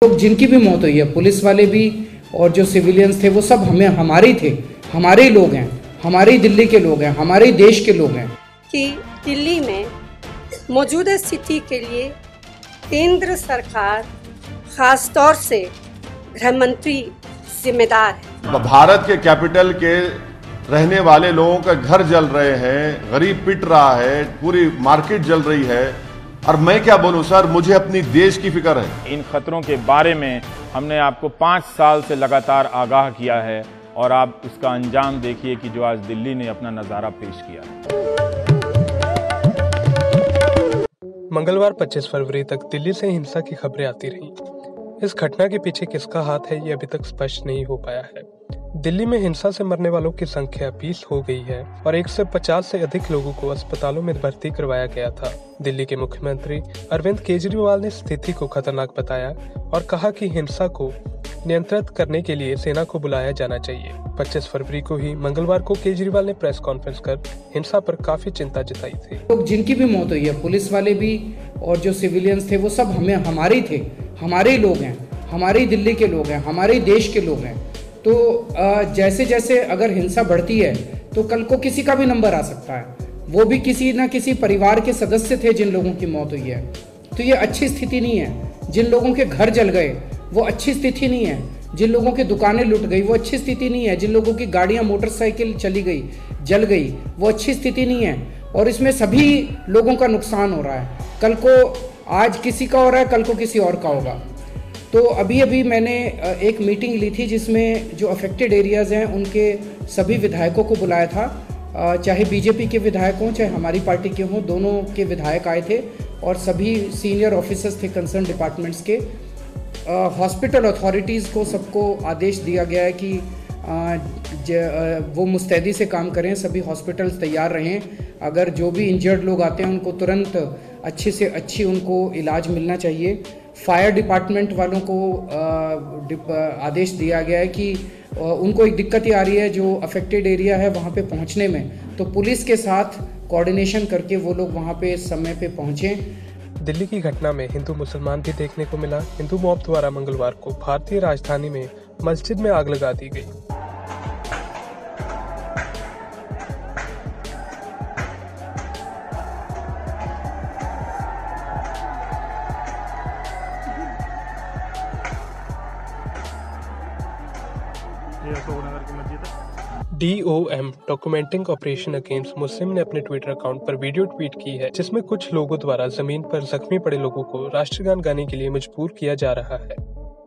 लोग जिनकी भी मौत हुई है, पुलिस वाले भी और जो सिविलियंस थे, वो सब हमारे ही थे, हमारे ही लोग हैं, हमारे ही दिल्ली के लोग हैं, हमारे ही देश के लोग हैं। कि दिल्ली में मौजूदा स्थिति के लिए केंद्र सरकार खास तौर से गृह मंत्री जिम्मेदार है। भारत के कैपिटल के रहने वाले लोगों के घर जल रहे हैं, गरीब पिट रहा है, पूरी मार्केट जल रही है, और मैं क्या बोलूं सर, मुझे अपनी देश की फिक्र है। इन खतरों के बारे में हमने आपको 5 साल से लगातार आगाह किया है और आप उसका अंजाम देखिए कि जो आज दिल्ली ने अपना नज़ारा पेश किया। मंगलवार 25 फरवरी तक दिल्ली से हिंसा की खबरें आती रहीं। इस घटना के पीछे किसका हाथ है, ये अभी तक स्पष्ट नहीं हो पाया है। दिल्ली में हिंसा से मरने वालों की संख्या 20 हो गई है और 150 से अधिक लोगों को अस्पतालों में भर्ती करवाया गया था। दिल्ली के मुख्यमंत्री अरविंद केजरीवाल ने स्थिति को खतरनाक बताया और कहा कि हिंसा को नियंत्रित करने के लिए सेना को बुलाया जाना चाहिए। 25 फरवरी को ही मंगलवार को केजरीवाल ने प्रेस कॉन्फ्रेंस कर हिंसा पर काफी चिंता जताई थी। लोग जिनकी भी मौत हुई है, पुलिस वाले भी और जो सिविलियंस थे, वो सब हमारे ही थे, हमारे ही लोग हैं, हमारे ही दिल्ली के लोग हैं, हमारे ही देश के लोग हैं। तो जैसे जैसे अगर हिंसा बढ़ती है तो कल को किसी का भी नंबर आ सकता है, वो भी किसी न किसी परिवार के सदस्य थे जिन लोगों की मौत हुई है। तो ये अच्छी स्थिति नहीं है। जिन लोगों के घर जल गए वो अच्छी स्थिति नहीं है, जिन लोगों की दुकानें लुट गई वो अच्छी स्थिति नहीं है, जिन लोगों की गाड़ियाँ मोटरसाइकिल चली गई, जल गई, वो अच्छी स्थिति नहीं है। और इसमें सभी लोगों का नुकसान हो रहा है। कल को आज किसी का हो रहा है, कल को किसी और का होगा। तो अभी मैंने एक मीटिंग ली थी जिसमें जो अफेक्टेड एरियाज़ हैं उनके सभी विधायकों को बुलाया था, चाहे बीजेपी के विधायक हों चाहे हमारी पार्टी के हों, दोनों के विधायक आए थे और सभी सीनियर ऑफिसर्स थे कंसर्न डिपार्टमेंट्स के। हॉस्पिटल अथॉरिटीज़ को सबको आदेश दिया गया है कि वो मुस्तैदी से काम करें, सभी हॉस्पिटल्स तैयार रहें। अगर जो भी इंजर्ड लोग आते हैं उनको तुरंत अच्छी से अच्छी उनको इलाज मिलना चाहिए। फायर डिपार्टमेंट वालों को आदेश दिया गया है कि उनको एक दिक्कत ये आ रही है जो अफेक्टेड एरिया है वहाँ पे पहुँचने में, तो पुलिस के साथ कोऑर्डिनेशन करके वो लोग वहाँ पे समय पे पहुँचें। दिल्ली की घटना में हिंदू मुसलमान भी देखने को मिला। हिंदू मॉब द्वारा मंगलवार को भारतीय राजधानी में मस्जिद में आग लगा दी गई। DOM documenting operation against Muslim ने अपने ट्विटर अकाउंट पर वीडियो ट्वीट की है जिसमें कुछ लोगों द्वारा जमीन पर जख्मी पड़े लोगों को राष्ट्रगान गाने के लिए मजबूर किया जा रहा है।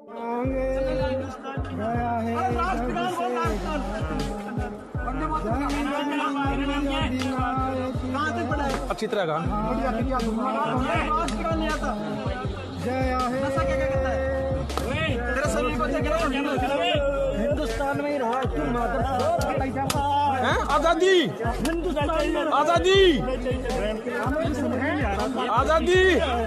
हिंदुस्तान में ही रहा आजादी आजादी आजादी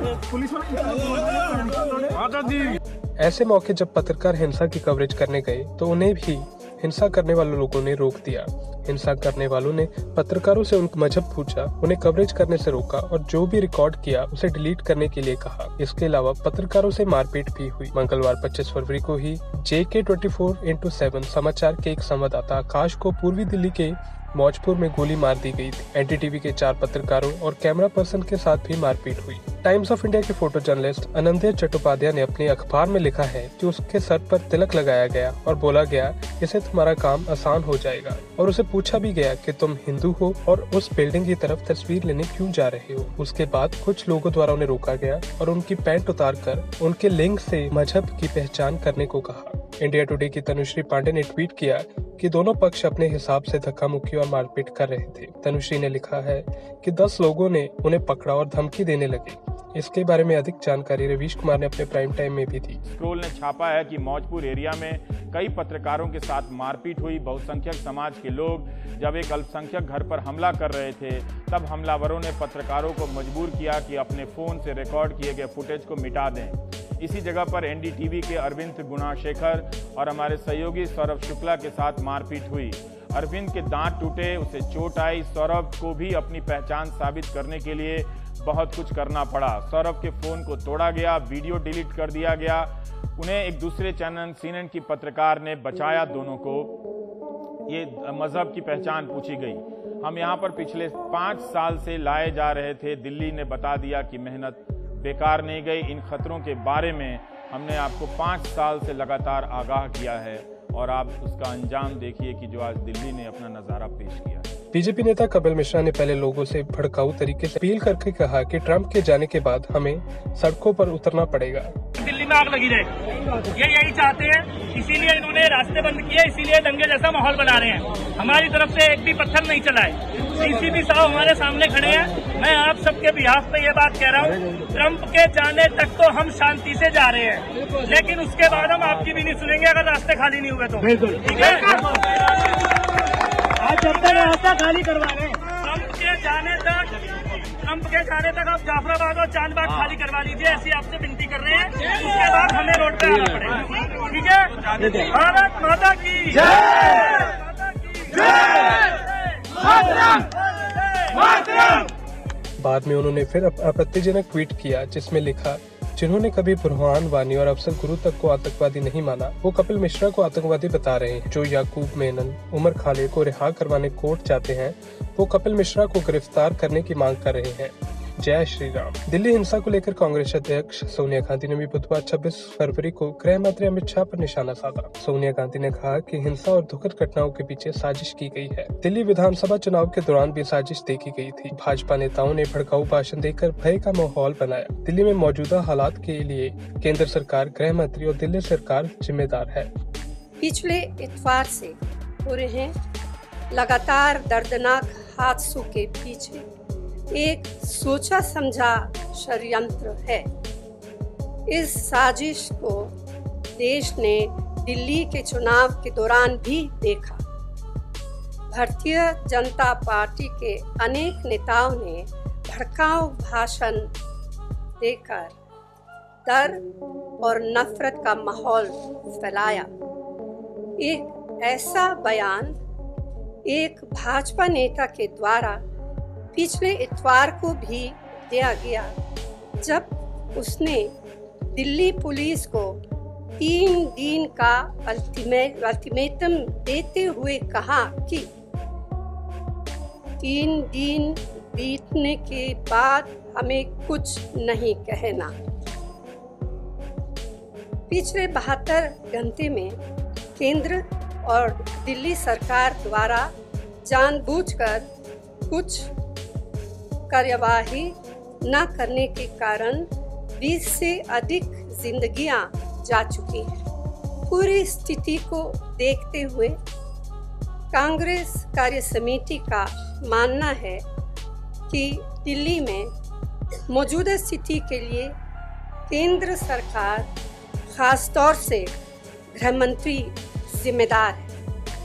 आजादी। ऐसे मौके जब पत्रकार हिंसा की कवरेज करने गए तो उन्हें भी हिंसा करने वाले लोगों ने रोक दिया। हिंसा करने वालों ने पत्रकारों से उनका मजहब पूछा, उन्हें कवरेज करने से रोका और जो भी रिकॉर्ड किया उसे डिलीट करने के लिए कहा। इसके अलावा पत्रकारों से मारपीट भी हुई। मंगलवार 25 फरवरी को ही JK 24/7 समाचार के एक संवाददाता आकाश को पूर्वी दिल्ली के मौजपुर में गोली मार दी गई थी। NDTV के 4 पत्रकारों और कैमरा पर्सन के साथ भी मारपीट हुई। टाइम्स ऑफ इंडिया के फोटो जर्नलिस्ट अनंत्य चट्टोपाध्याय ने अपने अखबार में लिखा है कि उसके सर पर तिलक लगाया गया और बोला गया इससे तुम्हारा काम आसान हो जाएगा, और उसे पूछा भी गया कि तुम हिंदू हो और उस बिल्डिंग की तरफ तस्वीर लेने क्यों जा रहे हो। उसके बाद कुछ लोगों द्वारा उन्हें रोका गया और उनकी पैंट उतार कर उनके लिंग से मजहब की पहचान करने को कहा। इंडिया टुडे की तनुश्री पांडे ने ट्वीट किया कि दोनों पक्ष अपने हिसाब से धक्का मुक्की और मारपीट कर रहे थे। तनुश्री ने लिखा है कि 10 लोगों ने उन्हें पकड़ा और धमकी देने लगे। इसके बारे में अधिक जानकारी रवीश कुमार ने अपने प्राइम टाइम में भी दी। स्क्रोल ने छापा है कि मौजपुर एरिया में कई पत्रकारों के साथ मारपीट हुई। बहुसंख्यक समाज के लोग जब एक अल्पसंख्यक घर पर हमला कर रहे थे तब हमलावरों ने पत्रकारों को मजबूर किया कि अपने फ़ोन से रिकॉर्ड किए गए फुटेज को मिटा दें। इसी जगह पर NDTV के अरविंद गुणाशेखर और हमारे सहयोगी सौरभ शुक्ला के साथ मारपीट हुई। अरविंद के दांत टूटे, उसे चोट आई। सौरभ को भी अपनी पहचान साबित करने के लिए बहुत कुछ करना पड़ा। सौरभ के फोन को तोड़ा गया, वीडियो डिलीट कर दिया गया, उन्हें एक दूसरे चैनल CNN की पत्रकार ने बचाया दोनों को। ये मजहब की पहचान पूछी गई। हम यहाँ पर पिछले 5 साल से लाए जा रहे थे, दिल्ली ने बता दिया कि मेहनत बेकार नहीं गई। इन खतरों के बारे में हमने आपको 5 साल से लगातार आगाह किया है और आप उसका अंजाम देखिए कि जो आज दिल्ली ने अपना नजारा पेश किया है। बीजेपी नेता कपिल मिश्रा ने पहले लोगों से भड़काऊ तरीके से अपील करके कहा कि ट्रंप के जाने के बाद हमें सड़कों पर उतरना पड़ेगा। दिल्ली में आग लगी रहे, ये यही चाहते हैं, इसीलिए इन्होंने रास्ते बंद किए, इसीलिए दंगे जैसा माहौल बना रहे हैं। हमारी तरफ से एक भी पत्थर नहीं चला है। CCP साहब हमारे सामने खड़े हैं। मैं आप सबके बिहाफ पे ये बात कह रहा हूँ, ट्रंप के जाने तक तो हम शांति से जा रहे हैं, लेकिन उसके बाद हम आपकी भी नहीं सुनेंगे अगर रास्ते खाली नहीं हुए तो। ठीक है, आज जब तक रास्ता खाली करवा रहे हैं, ट्रंप के जाने तक आप जाफराबाद और चांदबाग खाली करवा लीजिए, ऐसी आपसे विनती कर रहे हैं। उसके बाद हमें रोड पे आना पड़ेगा। ठीक है, भारत माता की जय। बाद में उन्होंने फिर आपत्तिजनक ट्वीट किया जिसमें लिखा, जिन्होंने कभी बुरहान वानी और अफजल गुरु तक को आतंकवादी नहीं माना, वो कपिल मिश्रा को आतंकवादी बता रहे हैं। जो याकूब मेनन, उमर खालिद को रिहा करवाने कोर्ट जाते हैं, वो कपिल मिश्रा को गिरफ्तार करने की मांग कर रहे हैं। जय श्री राम। दिल्ली हिंसा को लेकर कांग्रेस अध्यक्ष सोनिया गांधी ने भी बुधवार 26 फरवरी को गृह मंत्री अमित शाह पर निशाना साधा। सोनिया गांधी ने कहा कि हिंसा और दुखद घटनाओं के पीछे साजिश की गई है। दिल्ली विधानसभा चुनाव के दौरान भी साजिश देखी गई थी। भाजपा नेताओं ने भड़काऊ भाषण देकर भय का माहौल बनाया। दिल्ली में मौजूदा हालात के लिए केंद्र सरकार, गृह मंत्री और दिल्ली सरकार जिम्मेदार है। पिछले इतवार से हो रहे हैं लगातार दर्दनाक हादसों के पीछे एक सोचा समझा षड्यंत्र है। इस साजिश को देश ने दिल्ली के चुनाव के दौरान भी देखा। भारतीय जनता पार्टी के अनेक नेताओं ने भड़काऊ भाषण देकर डर और नफरत का माहौल फैलाया। एक ऐसा बयान एक भाजपा नेता के द्वारा पिछले इतवार को भी दिया गया, जब उसने दिल्ली पुलिस को 3 दिन का अल्टीमेटम देते हुए कहा कि 3 दिन बीतने के बाद हमें कुछ नहीं कहना। पिछले 72 घंटे में केंद्र और दिल्ली सरकार द्वारा जानबूझकर कुछ कार्यवाही न करने के कारण 20 से अधिक जिंदगियां जा चुकी हैं। पूरी स्थिति को देखते हुए कांग्रेस कार्य समिति का मानना है कि दिल्ली में मौजूदा स्थिति के लिए केंद्र सरकार, खास तौर से गृह मंत्री जिम्मेदार है।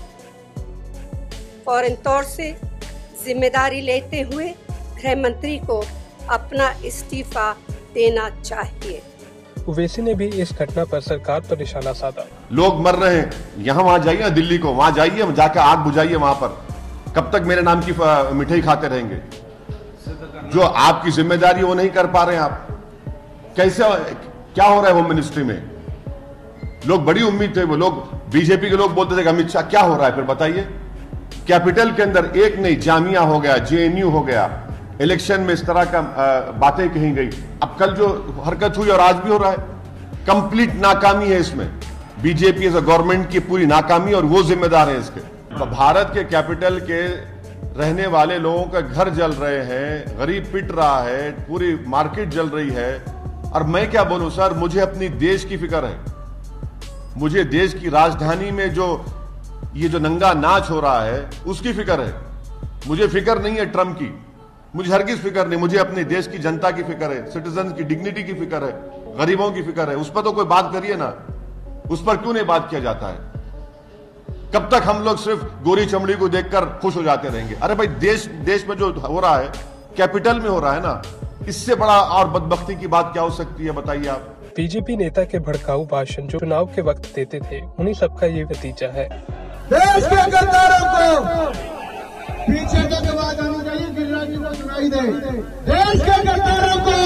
फौरन तौर से जिम्मेदारी लेते हुए गृह मंत्री को अपना इस्तीफा देना चाहिए। ओवैसी ने भी इस घटना पर सरकार पर निशाना साधा। लोग मर रहे हैं, यहाँ वहां जाइए, दिल्ली को वहां जाइए, जाकर आग बुझाइए वहां पर। कब तक मेरे नाम की मिठाई खाते रहेंगे? जो आपकी जिम्मेदारी वो नहीं कर पा रहे हैं आप। कैसे, क्या हो रहा है होम मिनिस्ट्री में? लोग बड़ी उम्मीद थे, वो लोग बीजेपी के लोग बोलते थे कि अमित शाह क्या हो रहा है, फिर बताइए। कैपिटल के अंदर एक नहीं, जामिया हो गया, JNU हो गया, इलेक्शन में इस तरह का बातें कही गई। अब कल जो हरकत हुई और आज भी हो रहा है, कंप्लीट नाकामी है इसमें। बीजेपी एज अ गवर्नमेंट की पूरी नाकामी, और वो जिम्मेदार है इसके। तो भारत के कैपिटल के रहने वाले लोगों के घर जल रहे हैं, गरीब पिट रहा है, पूरी मार्केट जल रही है। और मैं क्या बोलूं सर, मुझे अपनी देश की फिक्र है। मुझे देश की राजधानी में ये जो नंगा नाच हो रहा है उसकी फिक्र है। मुझे फिक्र नहीं है ट्रंप की, मुझे हरगिज फिक्र नहीं। मुझे अपने देश की जनता की फिक्र है, सिटीजन की डिग्निटी की फिक्र है, गरीबों की फिक्र है। उस पर तो कोई बात करिए ना, उस पर क्यों नहीं बात किया जाता है? कब तक हम लोग सिर्फ गोरी चमड़ी को देखकर खुश हो जाते रहेंगे? अरे भाई, देश में जो हो रहा है, कैपिटल में हो रहा है ना, इससे बड़ा और बदबख्ती की बात क्या हो सकती है, बताइए आप। बीजेपी नेता के भड़काऊ भाषण जो चुनाव के वक्त देते थे, उन्हीं सबका ये नतीजा है। देश के गद्दारों को पीछे तक आवाज आनी चाहिए, गिरिराज जी को सुनाई दे। देश के गद्दारों को,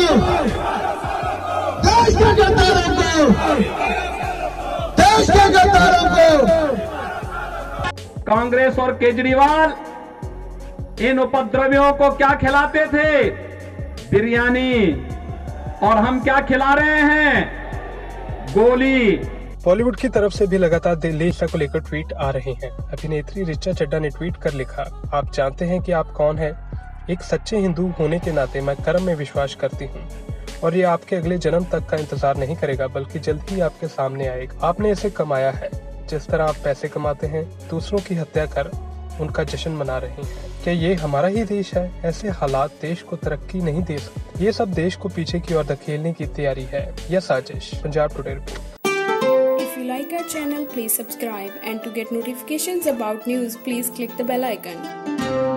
देश के गद्दारों को, देश के गद्दारों को। कांग्रेस और केजरीवाल इन उपद्रवियों को क्या खिलाते थे? बिरयानी। और हम क्या खिला रहे हैं? गोली। बॉलीवुड की तरफ से भी लगातार दिल्ली हिंसा को लेकर ट्वीट आ रहे हैं। अभिनेत्री ऋचा चड्ढा ने ट्वीट कर लिखा, आप जानते हैं कि आप कौन हैं? एक सच्चे हिंदू होने के नाते मैं कर्म में विश्वास करती हूँ और ये आपके अगले जन्म तक का इंतजार नहीं करेगा, बल्कि जल्द ही आपके सामने आएगा। आपने इसे कमाया है। जिस तरह आप पैसे कमाते हैं, दूसरों की हत्या कर उनका जश्न मना रहे हैं। क्या ये हमारा ही देश है? ऐसे हालात देश को तरक्की नहीं दे सकते। ये सब देश को पीछे की ओर धकेलने की तैयारी है या साजिश। Punjab today report. If you like our channel, please subscribe, and to get notifications about news, please click the bell icon.